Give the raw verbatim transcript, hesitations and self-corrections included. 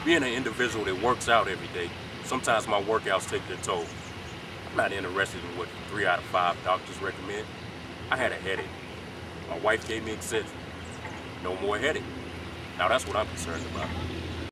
Being an individual that works out every day, sometimes my workouts take their toll. I'm not interested in what three out of five doctors recommend. I had a headache. My wife gave me Excedrin. No more headache. Now that's what I'm concerned about.